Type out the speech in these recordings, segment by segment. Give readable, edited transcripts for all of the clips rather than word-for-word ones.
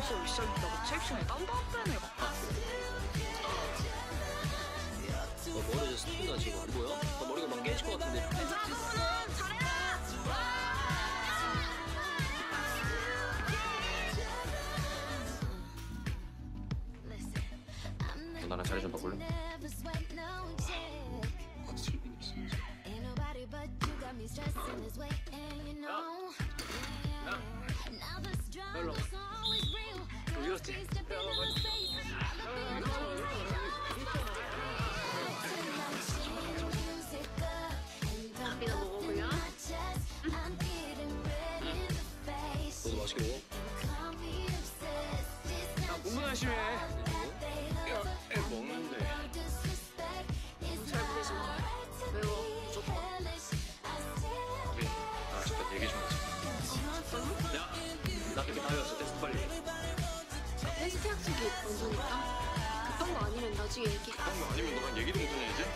벌써 올 시작이라고 체육시간에 땀도 안 빼는 애 같아. 너 머리 스프가 지금 안 보여? 너 머리가 막 깨질 것 같은데. 자동은 잘해라! 너 나랑 자리 좀 바꿀래? 일로 어디 갔지? 이거 먹어보냐? 너도 맛있게 먹어? 야, 공부 열심히 해. 야, 애 먹는데. 잘 부리지 마. 매워, 무조건. 우리 잠깐 얘기 좀 하자. 야, 나 되게 다 외웠어. 테스트 빨리. 테스트 약속이 먼저니까 급한 거 아니면 나중에 얘기해. 그런 거 아니면 너랑 얘기도 못하냐 이제?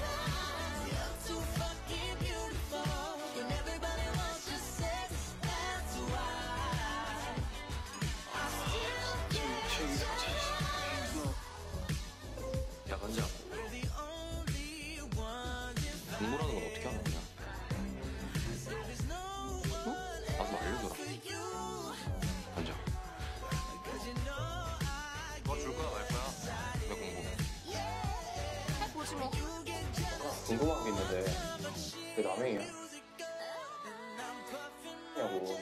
야, 건자. 공부라는 건 어떻게 하는 거냐? 어? 나도 알려줘라. 건자. 너 줄 거야 말 거야? 왜 공부? 해보지 뭐. 궁금한 게 있는데 왜 남행이야?냐고.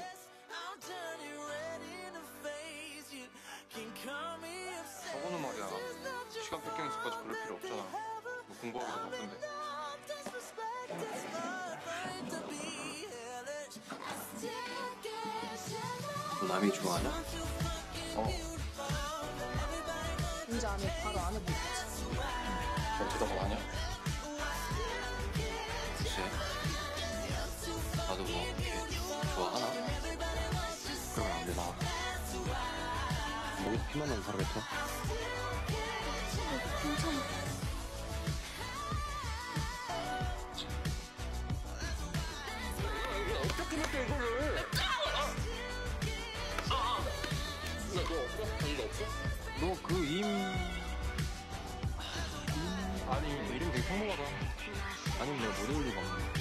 저거는 말이야. 시간 뺏기면서까지 그럴 필요 없잖아. 뭐 공부하기도 바쁜데. 너 남이 좋아하냐? 문제 안 해. 바로 안 해보겠지. 너 대답을 하냐? 글쎄. 나도 뭐 이렇게 좋아하나? 그러면 안 되나? 목에서 피만 나는 사람 같아? 괜찮아. 어떻게 할게 이거를? 너 없어? 이거 없어? 너 그 아니 이름 되게 평범하다. 아니면 내가 못 어울리고 왔네.